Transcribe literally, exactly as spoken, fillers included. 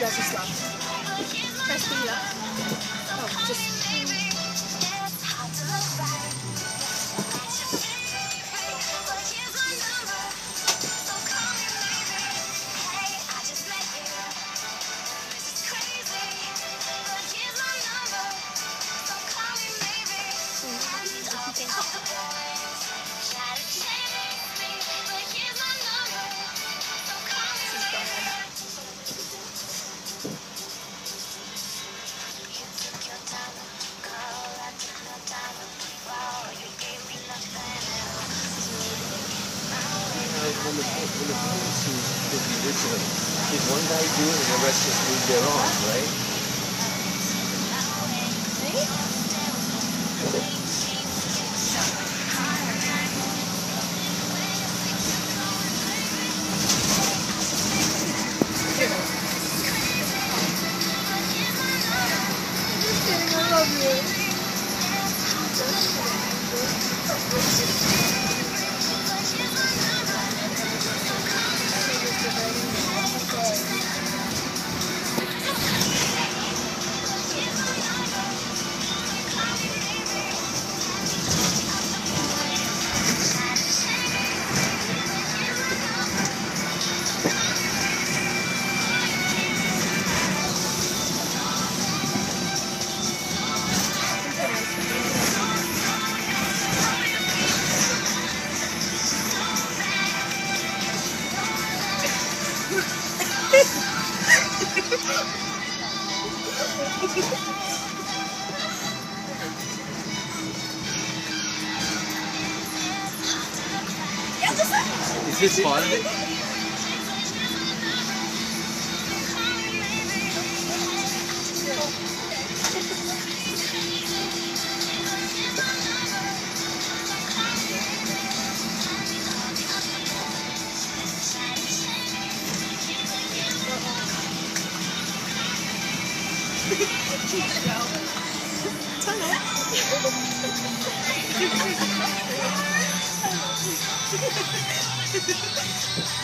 does this love. Press B love. Oh, just... When the, when the poem seems pretty original, did one guy do it and the rest just moved their on, right? I love you. Is this part of it? Turn it.